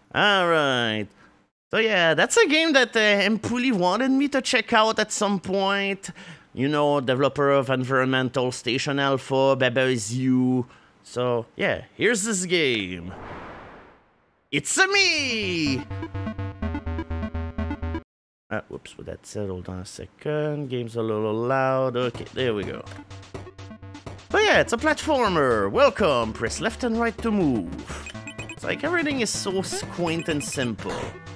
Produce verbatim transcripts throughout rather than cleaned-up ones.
Alright. So yeah, that's a game that uh, Hempuli wanted me to check out at some point. You know, developer of Environmental Station Alpha, Baba is you. So yeah, here's this game. It's a me! Ah, whoops, with that said, hold on a second. Game's a little loud. Okay, there we go. But yeah, it's a platformer. Welcome. Press left and right to move. It's like everything is so quaint and simple.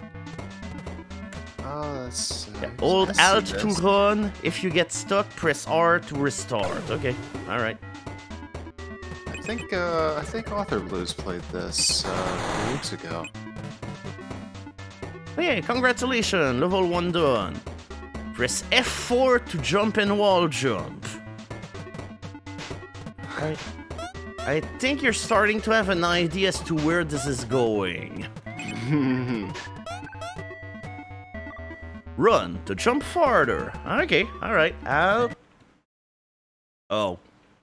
Oh, that's... Uh, yeah, hold I Alt see to this. run. If you get stuck, press R to restart. Okay, alright. I think, uh, I think Author Blues played this, uh, a few weeks ago. Hey, congratulations, level one done. Press F four to jump and wall jump. I, I think you're starting to have an idea as to where this is going. Run to jump farther. Okay, alright, I'll... Oh.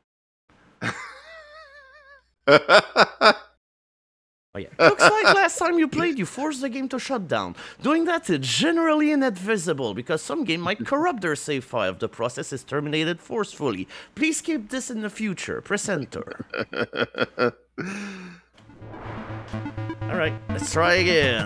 Oh yeah. Looks like last time you played, you forced the game to shut down. Doing that is generally inadvisable because some game might corrupt their save file if the process is terminated forcefully. Please keep this in the future. Press enter. Alright, let's try again.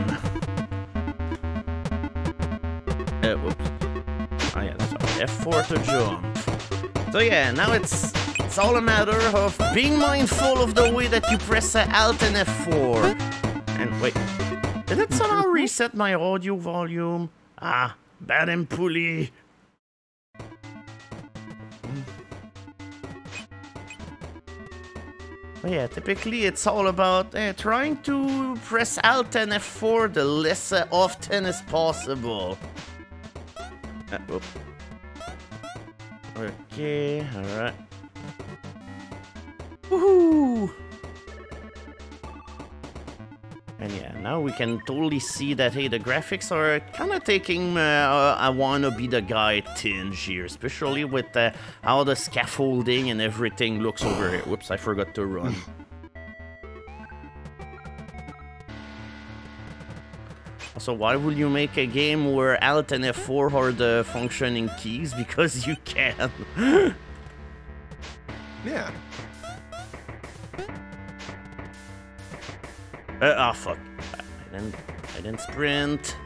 Uh, whoops. Oh yeah, that's right. F four to jump. So yeah, now it's... It's all a matter of being mindful of the way that you press uh, Alt and F four. And wait, did it somehow reset my audio volume? Ah, bad Hempuli. But yeah, typically it's all about uh, trying to press Alt and F four the less uh, often as possible. Uh, whoop. Okay, alright. Woohoo! And yeah, now we can totally see that, hey, the graphics are kind of taking uh, I wanna be the guy tinge here, especially with uh, how the scaffolding and everything looks over here. Whoops, I forgot to run. So why would you make a game where Alt and F four are the functioning keys? Because you can. Yeah. Uh, oh fuck! I didn't. I didn't sprint.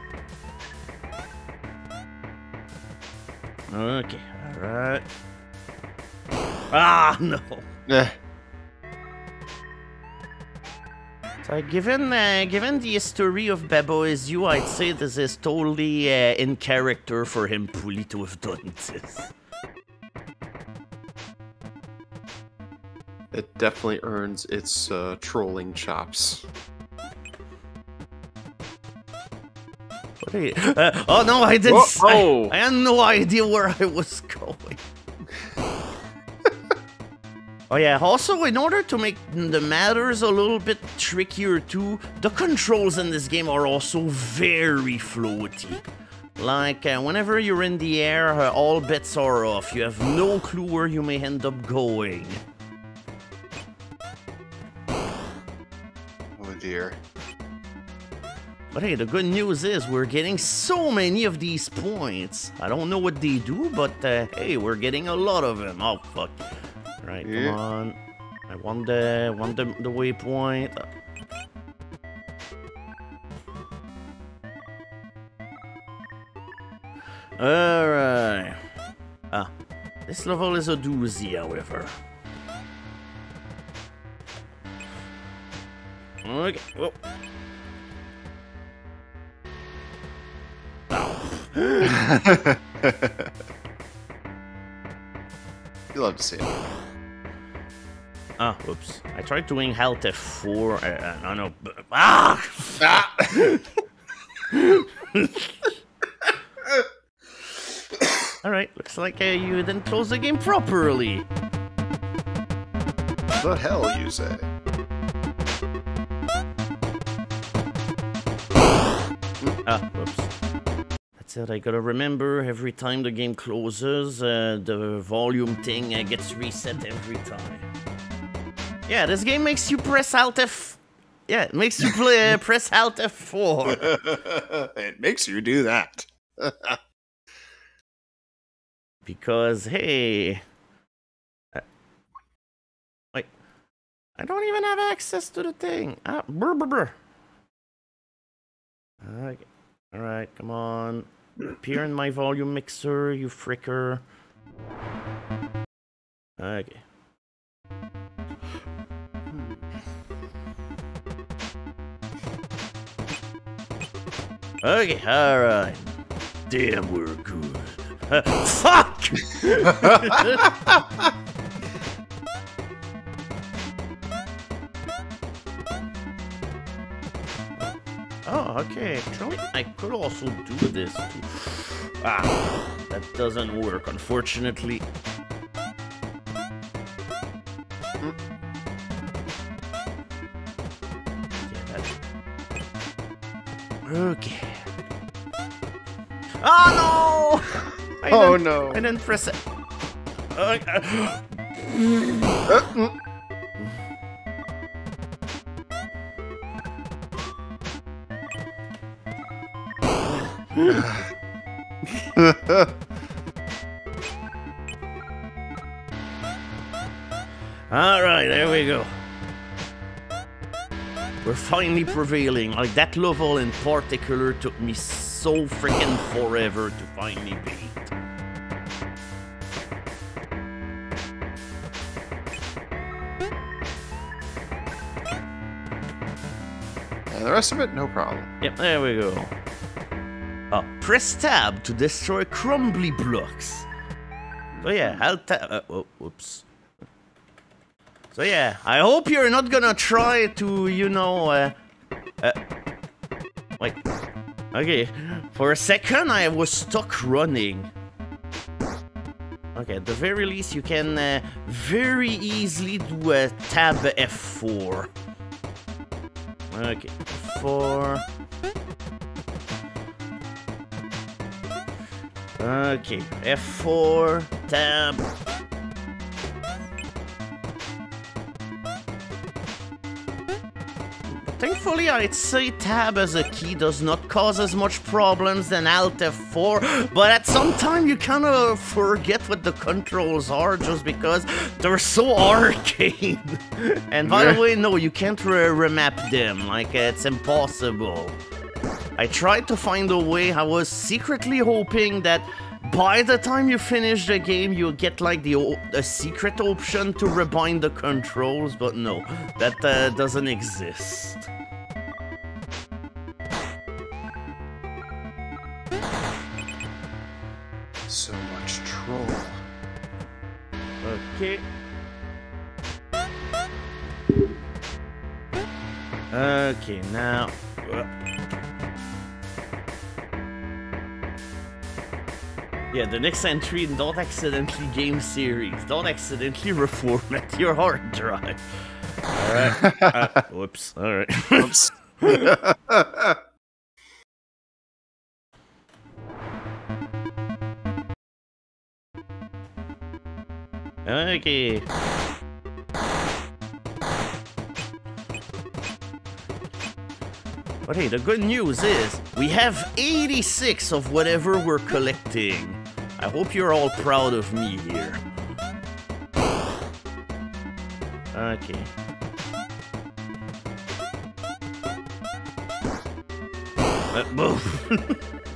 Okay. All right. Ah no. Yeah. So given uh, given the history of Bebo is you, I'd say this is totally uh, in character for Hempuli to have done this. It definitely earns its uh, trolling chops. Wait, uh, oh no, I didn't. Whoa, oh. I, I had no idea where I was going. Oh yeah, also in order to make the matters a little bit trickier too, the controls in this game are also very floaty. Like, uh, whenever you're in the air, uh, all bets are off. You have no clue where you may end up going. Oh dear. But hey, the good news is we're getting so many of these points. I don't know what they do, but uh, hey, we're getting a lot of them. Oh, fuck. Right, yeah. Come on. I want the, want the, the waypoint. Alright. Ah, this level is a doozy, however. Okay, whoa. You love to see it. Ah, whoops. I tried doing Alt F four. Uh, uh, no, no. Ah! Ah! Alright, looks like uh, you didn't close the game properly. The hell you say? Ah, whoops. That's it, I gotta remember every time the game closes, uh, the volume thing uh, gets reset every time. Yeah, this game makes you press Alt F... yeah, it makes you play uh, press Alt F four. It makes you do that. Because hey, uh, wait, I don't even have access to the thing. Ah, brr, brr, brr. Okay. All right, come on. Appear in my volume mixer, you fricker. Okay. Okay, alright. Damn, we're good. Uh, fuck! Oh, okay. Actually, I could also do this too. Ah, that doesn't work, unfortunately. Okay. Oh no! I Oh didn't, no! I didn't press it. Uh, uh. All right, there we go. We're finally prevailing. Like, that level in particular took me so freaking forever to finally beat. And the rest of it, no problem. Yep, there we go. Uh, press tab to destroy crumbly blocks. So yeah, I'll tab. Uh, oh, whoops. So yeah, I hope you're not gonna try to, you know, uh, uh, wait, okay, for a second I was stuck running. Okay, at the very least you can uh, very easily do a tab F four. Okay, F four. Okay, F four, tab. Thankfully, I'd say tab as a key does not cause as much problems than Alt F four, but at some time you kind of forget what the controls are just because they're so arcane. And by the way, no, you can't re remap them, like it's impossible. I tried to find a way. I was secretly hoping that by the time you finish the game, you'll get like the a secret option to rebind the controls, but no, that uh, doesn't exist. So much troll. Okay. Okay, now. Uh, Yeah, the next entry, don't accidentally game series. Don't accidentally reformat your hard drive. Alright. Uh, whoops. Alright. Whoops. Okay. But hey, the good news is, we have eighty-six of whatever we're collecting. I hope you're all proud of me here. Okay. Uh, boom.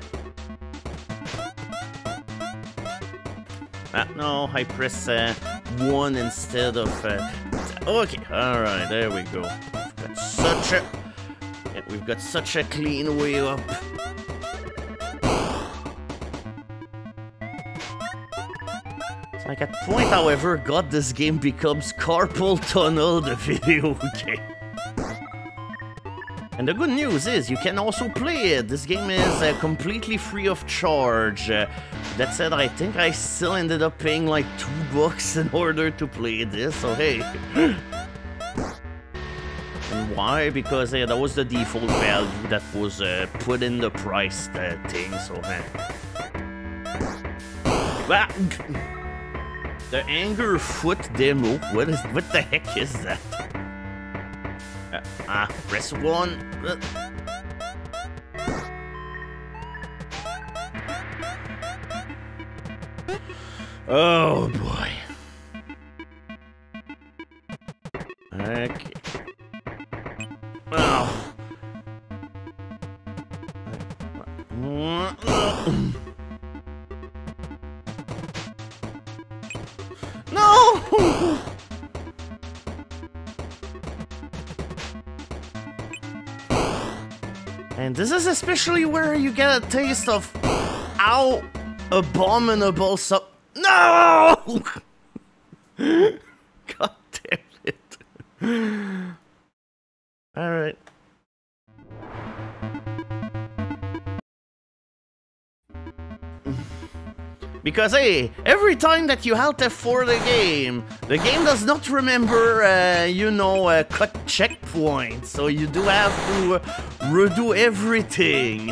Ah, no, I press uh, one instead of... Uh, okay, alright, there we go. We've got such a... Yeah, we've got such a clean way up. It's like at point, however, God, this game becomes Carpal Tunnel, the video game. And the good news is, you can also play it. This game is uh, completely free of charge. Uh, that said, I think I still ended up paying like two bucks in order to play this, so hey. And why? Because uh, that was the default value that was uh, put in the price uh, thing, so hey. Ah, the Anger Foot demo, what is, what the heck is that? Uh, ah, press one. Uh. Oh boy. Okay. Oh. No! And this is especially where you get a taste of how abominable so- No! God damn it. Alright. Because, hey, every time that you Alt F four the game, the game does not remember, uh, you know, uh, cut checkpoints, so you do have to uh, redo everything.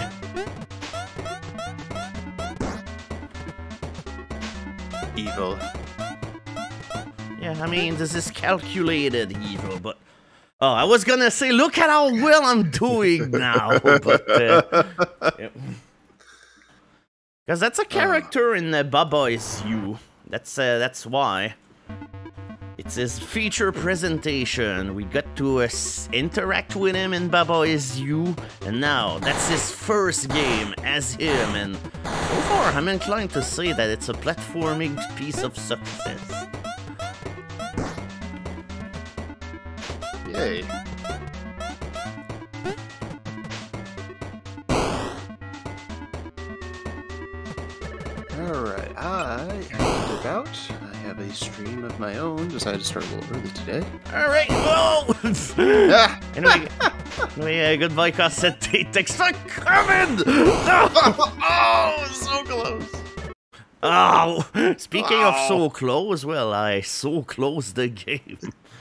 Evil. Yeah, I mean, this is calculated evil, but... Oh, I was gonna say, look at how well I'm doing now, but... Uh, yeah. Because that's a character in uh, Baba Is You. That's uh, that's why. It's his feature presentation. We got to uh, interact with him in Baba Is You, and now that's his first game as him. And so far, I'm inclined to say that it's a platforming piece of success. Yay. Alright, I am about. I have a stream of my own. Decided to start a little early today. Alright, whoa! Ah. Anyway, anyway uh, goodbye, cassette. Thanks for coming! No! Oh, so close! Oh! Speaking oh. of so close, well, I so closed the game.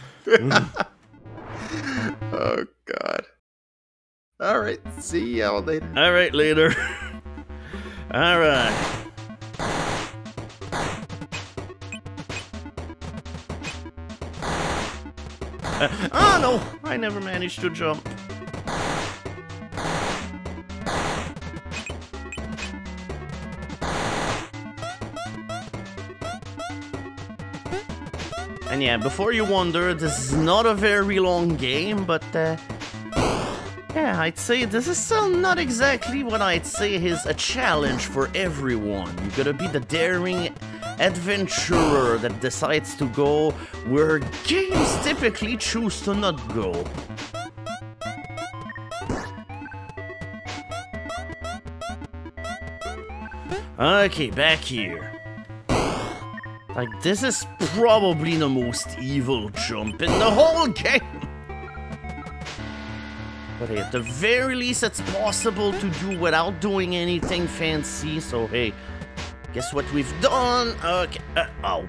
Oh, God. Alright, see y'all later. Alright, later. Alright. Uh, oh no! I never managed to jump. And yeah, before you wonder, this is not a very long game, but uh, yeah, I'd say this is still not exactly what I'd say is a challenge for everyone. You gotta be the daring adventurer that decides to go where games typically choose to not go. Okay, back here. Like, this is probably the most evil jump in the whole game. But hey, at the very least, it's possible to do without doing anything fancy, so hey. Guess what we've done? Okay. Uh, oh.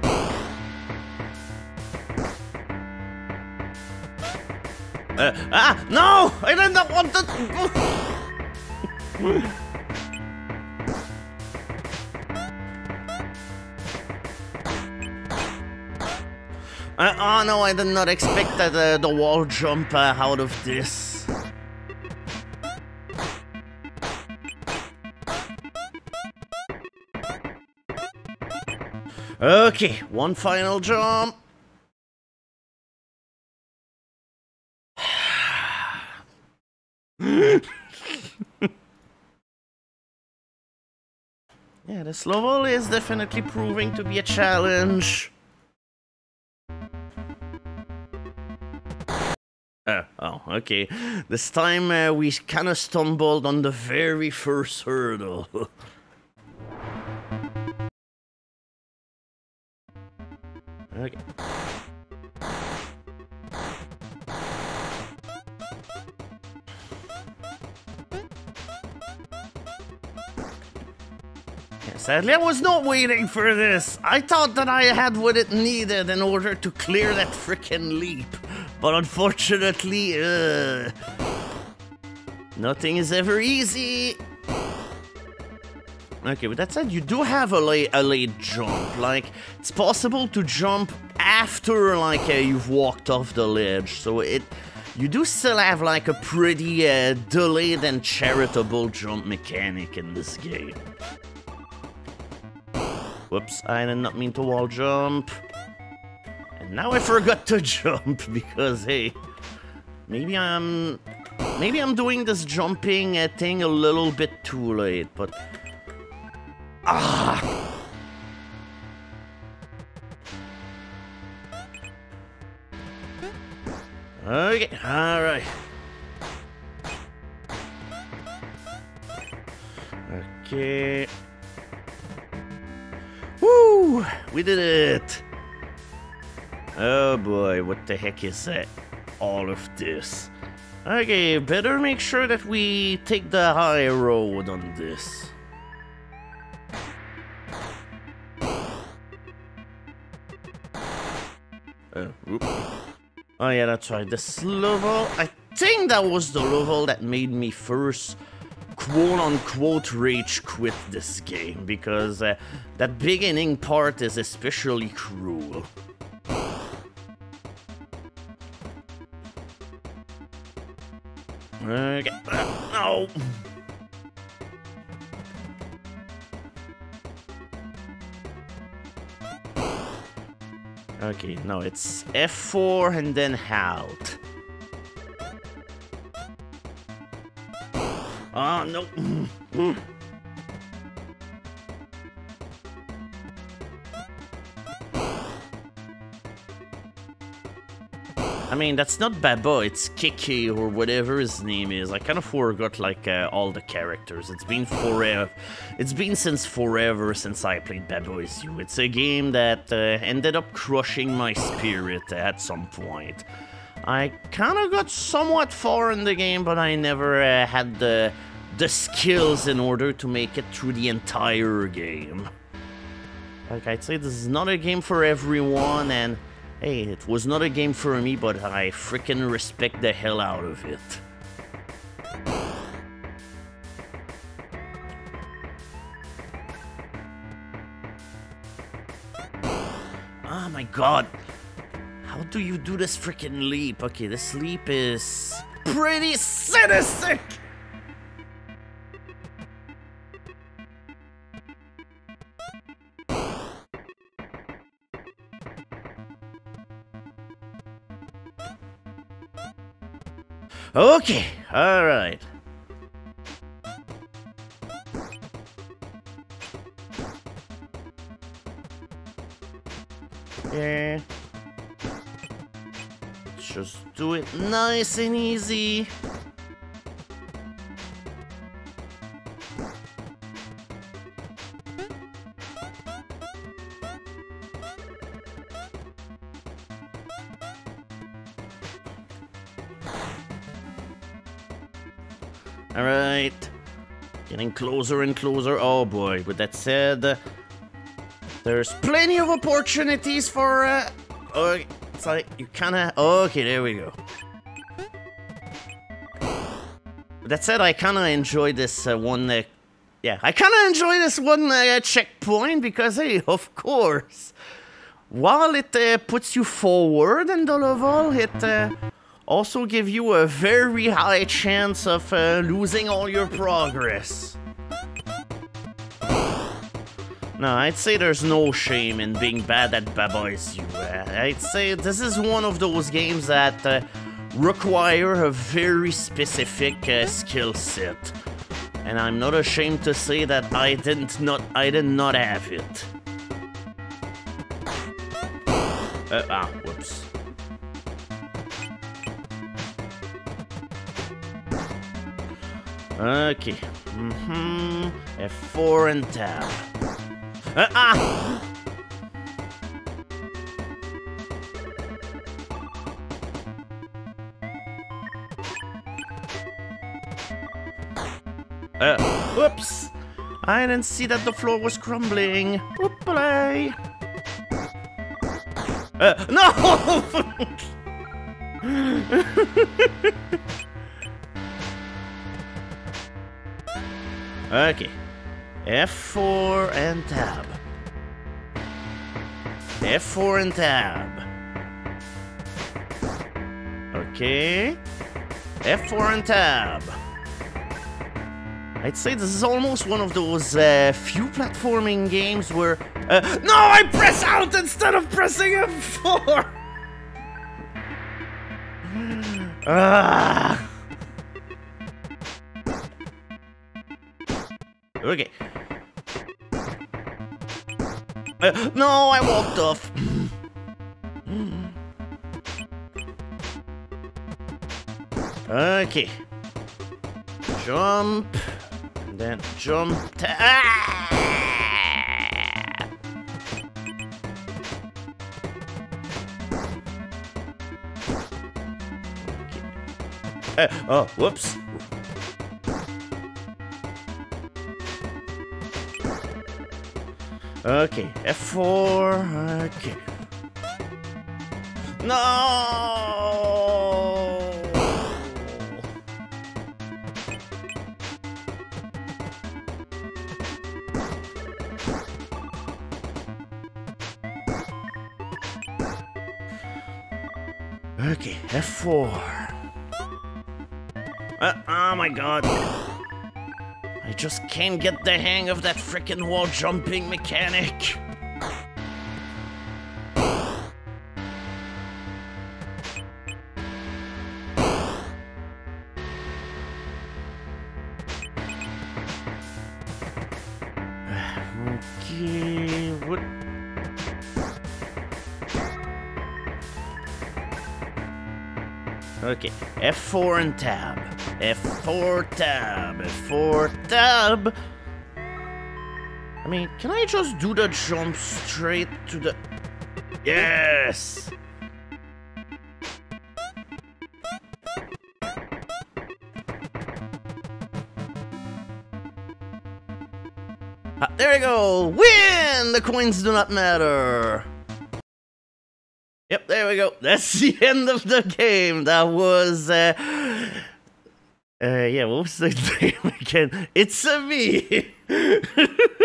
Uh, ah! No! I did not want to. uh, oh no! I did not expect that uh, the wall jump uh, out of this. Okay, one final jump. Yeah, this level is definitely proving to be a challenge. Uh, oh, okay. This time uh, we kind of stumbled on the very first hurdle. Okay. Yeah, sadly, I was not waiting for this. I thought that I had what it needed in order to clear that frickin' leap. But unfortunately, uh, nothing is ever easy. Okay, with that said, you do have a late, a late jump. Like, it's possible to jump after, like, uh, you've walked off the ledge. So it you do still have like a pretty uh, delayed and charitable jump mechanic in this game. Whoops, I did not mean to wall jump. And now I forgot to jump because, hey, maybe I'm... Maybe I'm doing this jumping uh, thing a little bit too late, but... Ah! Okay, alright. Okay. Woo! We did it! Oh boy, what the heck is that? All of this. Okay, better make sure that we take the high road on this. Uh, whoop. Oh yeah, that's right. This level, I think that was the level that made me first quote-unquote rage quit this game, because uh, that beginning part is especially cruel. Okay. Oh. Okay, no, it's F four and then out. Oh, no. I mean, that's not Baba, it's Keke or whatever his name is. I kind of forgot, like, uh, all the characters. It's been forever. It's been since forever since I played Baba Is You. It's a game that uh, ended up crushing my spirit at some point. I kind of got somewhat far in the game, but I never uh, had the, the skills in order to make it through the entire game. Like, I'd say this is not a game for everyone, and... Hey, it was not a game for me, but I frickin' respect the hell out of it. Oh my god. How do you do this frickin' leap? Okay, this leap is pretty sinister. Okay, alright. Yeah. Just do it nice and easy. Alright. Getting closer and closer. Oh boy, with that said, there's plenty of opportunities for, uh... Oh, it's like, you kinda... Okay, there we go. With that said, I kinda enjoy this uh, one... Uh, yeah, I kinda enjoy this one uh, checkpoint because, hey, of course, while it uh, puts you forward in the level, it... Uh, also give you a very high chance of uh, losing all your progress. No, I'd say there's no shame in being bad at Baba Is You. Uh, I'd say this is one of those games that uh, require a very specific uh, skill set. And I'm not ashamed to say that I didn't not I did not have it. Uh, ah, whoops. Okay. Mm-hmm. F four and tab. Uh, ah! Uh, whoops! I didn't see that the floor was crumbling. Whoop-a-lay! Uh, no! Okay, F four and tab. F four and tab. Okay. F four and tab. I'd say this is almost one of those uh, few platforming games where... Uh, no, I press out instead of pressing F four! Ah. Okay. Uh, no, I walked off. Okay. Jump. And then jump. Ah! Okay. Uh, oh, whoops. Okay, F four. Okay. No! Okay, F four. Uh, oh my god. I just can't get the hang of that frickin' wall jumping mechanic. Okay, what? Okay, F four and tab. F four tab. F four tab. I mean, can I just do the jump straight to the... Yes! Ah, there we go! Win! The coins do not matter! Yep, there we go. That's the end of the game. That was, uh... Uh, yeah, what was the name again? It's a me!